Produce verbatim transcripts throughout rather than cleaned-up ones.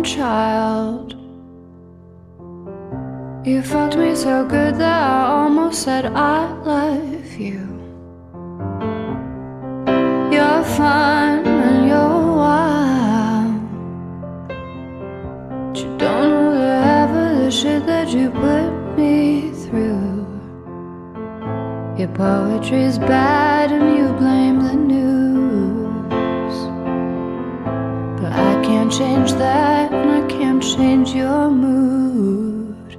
child. You fucked me so good that I almost said I love you. You're fun and you're wild, but you don't know the half of the shit that you put me through. Your poetry's bad and you blame the news, but I can't change that and I can't change your mood.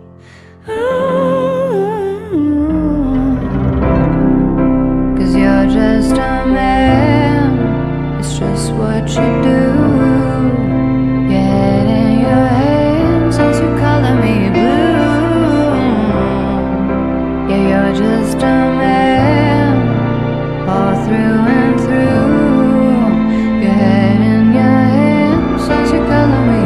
Cause you're just a man, it's just what you do. Your head in your hands as you color me blue. Yeah, you're just a man, all through and through. Your head in your hands as you color me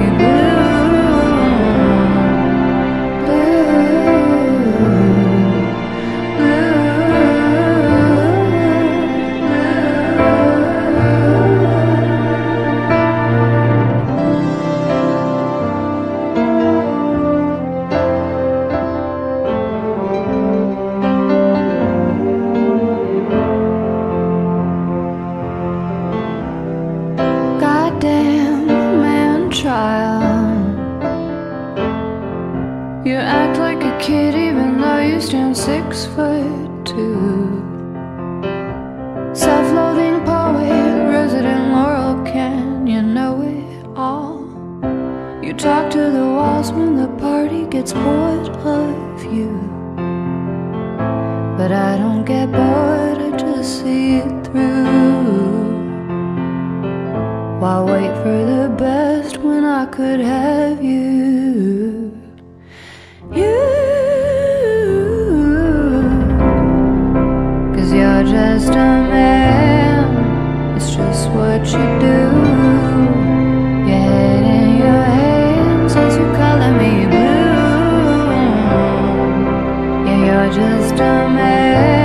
child. You act like a kid even though you stand six foot two. Self-loathing poet, resident Laurel Canyon, know it all. You talk to the walls when the party gets bored of you, but I don't get bored, I just see it through. Why wait for the best when I could have you? You, cause you're just a man, it's just what you do. Your head in your hands as you color me blue. Yeah, you're just a man.